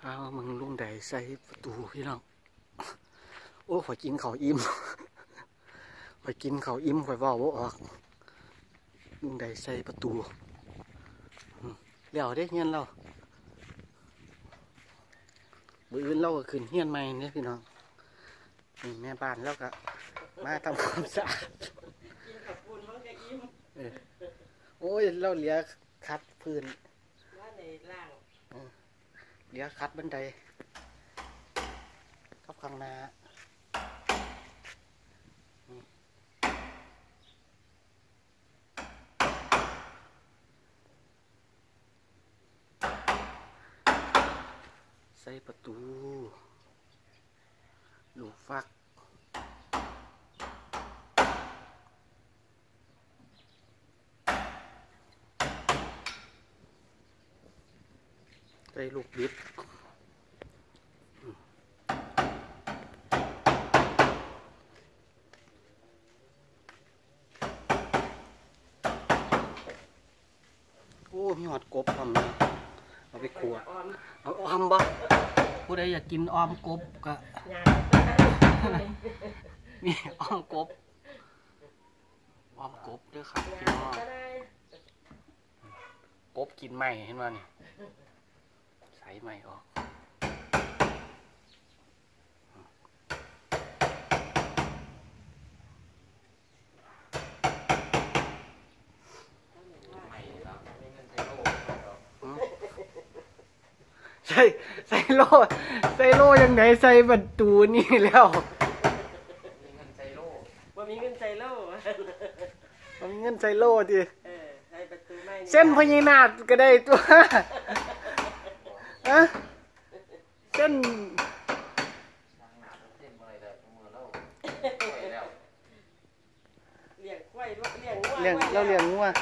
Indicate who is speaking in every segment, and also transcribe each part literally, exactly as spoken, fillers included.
Speaker 1: เอามึงลุงใดใส่ประตูพี่น้องโอ้ข่อยกินข้าวอิ่มข่อยกินข้าวอิ่มข่อยว่าบ่ออกลุงใดใส่ประตูเดี๋ยวได้เฮียนเราบื้ออื่นเราก็ขึ้นเฮียนใหม่เนี่ยพี่น้องนี่แม่บ้านแล้วก็มาทำความสะอาดโอ้ยเราเหลียคัดพื้นเหลียคัดบันไดกับข้างหน้าใส่ประตูลูกฟักใส่ลูกบิดโอ้มีหอดกบทำเอาไปขัวเอาออมบ่ผู้ใดอยากกินออมกบก็มีออมกบออมกบด้วยครับพี่น้องกบกินไหมเห็นไหมนี่ใส่ไหมออกใส่ใส่โล่ใส่โล่ยังไงใส่ประตูนี่แล้ว
Speaker 2: มีเงินใส่โล่ว่ามีเงินใส่โล่
Speaker 1: มันมีเงินใส่โล่ดิ
Speaker 2: เออใส่ประตูไม่
Speaker 1: เส้นพญานาคก็ได้ตัวอะเส้น
Speaker 2: เลี้ยงควายเลี้ยงงัว
Speaker 1: เลี้ยงเราเลี้ยงงัว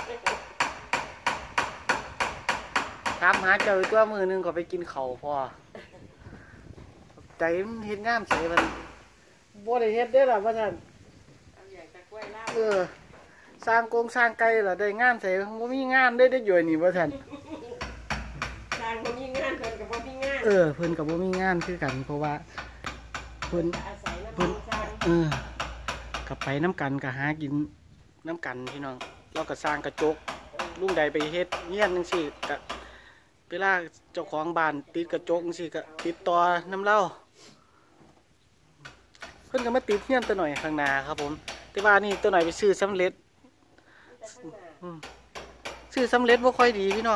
Speaker 1: ถามหาเจอตัวมือนึงก็ไปกินเขาพอใจมันเห็นงามใส่มันบ่ได้เฮ็ดได้หรอว่าท่านเออสร้างกงสร้างไก่หรอได้งานใส่บ่มีงานได้ได้อยู่นี่ว่าท่าน
Speaker 2: สร้างบ่มีงานเพิ่นกับบ่มีงาน
Speaker 1: เออเพิ่นกับบ่มีงานคือกันเพราะว่าเพิ่นเพิ่นเออกับไปน้ำกันกับหากินน้ำกันพี่น้องเราก็สร้างกระจกลุงใดไปเฮ็ดเงี้ยนจังซี่ก็เวลาเจ้าของบ้านติดกระจกจังซี่ก็ติดต่อน้ำเล่าเพิ่นก็มาติดเงี้ยนตัวหน่อยข้างหน้าครับผมแต่ว่านี่ตัวหน่อยไปซื้อสำเร็จซื้อสำเร็จบ่ค่อยดีพี่น้อง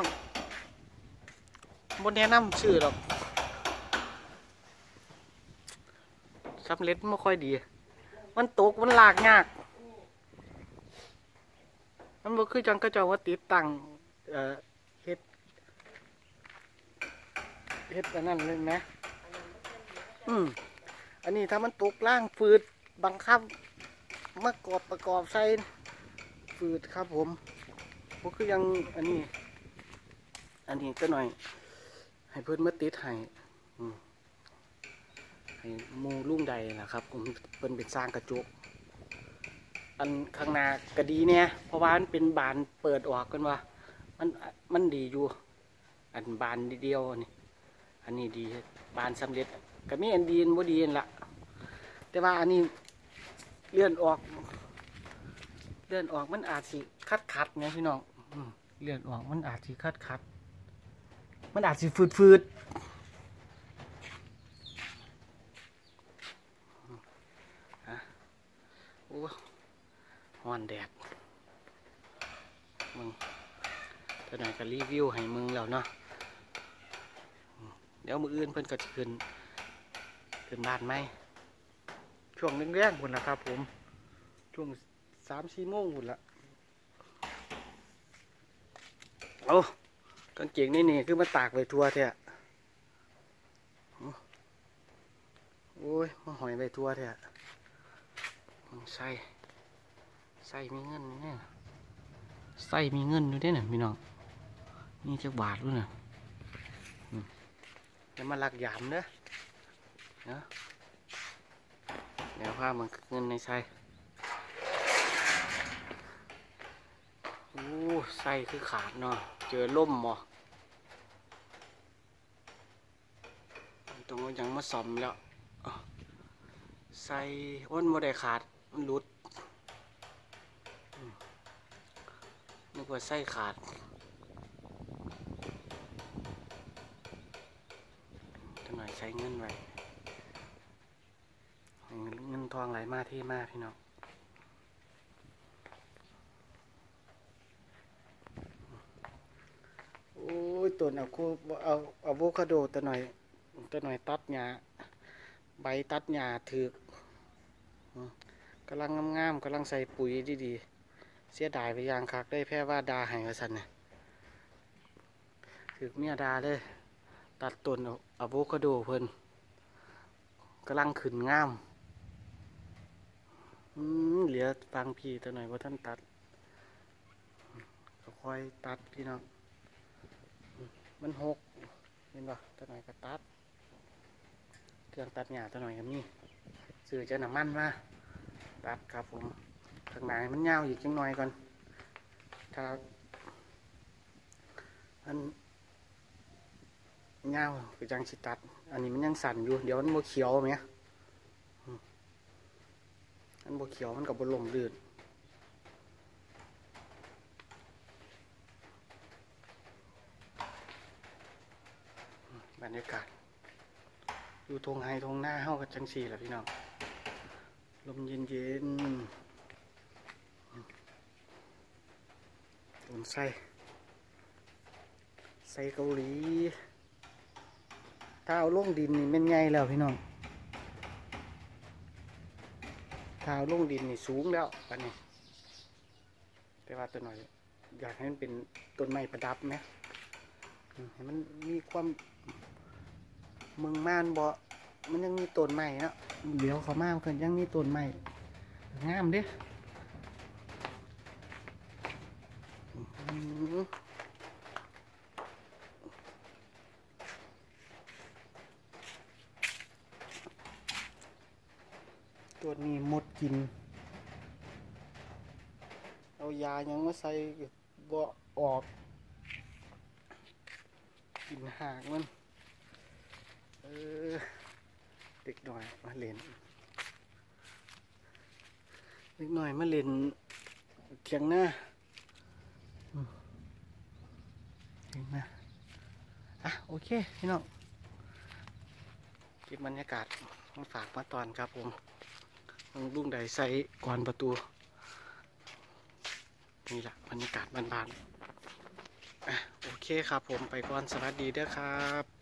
Speaker 1: บ่แนะนำซื้อหรอกสำเร็จบ่ค่อยดีมันตกมันลากยากมันบ่คือจังกระเจ้าว่าติดตั้งเอ่อเฮ็ดเฮ็ดอันนั้นเลยนะอืมอันนี้ถ้ามันตกล่างฝืดบังคับมากอบประกอบใส่ฝืดครับผมบ่คือยังอันนี้อันนี้ก็หน่อยให้เพิ่นมาติดให้อืมให้มูลุงใดนะครับผมเพิ่นเป็นสร้างกระจกอันข้างหน้าก็ดีเนี่ยเพราะว่ามันเป็นบานเปิดออกกันว่ามันมันดีอยู่อันบานเดียวนี่อันนี้ดีบานสำเร็จก็มีอันดีนบ่ดีนละแต่ว่าอันนี้เลื่อนออกเลื่อนออกมันอาจสิคัดคัดไงพี่น้องเลื่อนออกมันอาจสิคัดคัดมันอาจสิฟืดฟืดฮะโอ้ฮ้อนแดดมึงตอนไหนก็รีวิวให้มึงแล้วเนาะเดี๋ยวมืออื่นเพิ่นก็จะขึ้นขึ้นบ้านไหมช่วงแรกๆหุ่นละครับผมช่วงสามสี่โมงหุ่นละโอ้กางเกงนี่นี่คือมาตากไว้ทั่วแท้โอ้ยมาหอยไว้ทั่วแท้ใส่ใส่มีเงินนี่เนี่ยใส่มีเงินอยู่ด้วยเนี่ยพี่น้องนี่จะบาทด้วยเนี่ยจะมาหลักยามเด้อเนาะเดี๋ยวพามันเงินในใส่โอ้ใส่คือขาดเนาะเจอล่มหมอต้องเอาหยังมาซ่อมแล้วอ้าวใส่อ้นบ่ได้ขาดมันหลุดอืมนึกว่าใส่ขาดจังหน่อยใช้เงินไว้ให้เงินเงินทองไหลมาเที่มาพี่น้องโอ้ยต้นเอาคูเอาอะโวคาโดตัวหน่อยตัวหน่อยตัดหญ้าใบตัดหญ้าถือกอืมกำลังงามๆกำลังใส่ปุ๋ยดีๆเสียดายไปอย่างคักได้แพ้ว่าดาให้กระสันเนี่ยถือกเมียดาเลยตัดต้นอะโวคาโดเพิ่นกำลังขึ้นงามอืมเหลือฟังพี่ตัวหน่อยว่าท่านตัดก็ค่อยตัดพี่น้องมันหกเห็นป่ะตัวหน่อยก็ตัดเครื่องตัดหญ้าตัวหน่อยก็มีซื้อเจ้าน้ำมันมาตัดครับผมข้างในมันยาวอีกจังหน่อยก่อนถ้าอันยาวคือจังสิตัดอันนี้มันยังสั่นอยู่เดี๋ยวมันโมเขียวไหมอันโมเขียวมันกับบนลมลื่นบรรยากาศอยู่ทงไฮทงหน้าเฮากับจังสี่แหละพี่น้องลมเย็นเย็นต้นไส้ไส้เกาหลีถ้าเอาลงดินนี่เป็นไงแล้วพี่น้องถ้าเอาลงดินนี่สูงแล้วปันนี้แต่ว่าตัวหน่อยอยากให้มันเป็นต้นไม้ประดับไหมให้มันมีความเมืองม่านบ่มันยังมีต้นไม้เนาะเดี๋ยวเขามาเพิ่นยังมีต้นไม้งามเด้ตัวนี้หมดกินเอายายังมาใส่บ่ออกกินหากมันเออเด็กหน่อยมาเล่นเด็กหน่อยมาเล่นเถียงหน้าเถียงหน้าอ่ะโอเคพี่น้องเก็บบรรยากาศมาฝากมาตอนครับผมลุงใดใส่ก่อนประตูนี่แหละบรรยากาศบ้านๆอ่ะโอเคครับผมไปก่อนสวัสดีเด้อครับ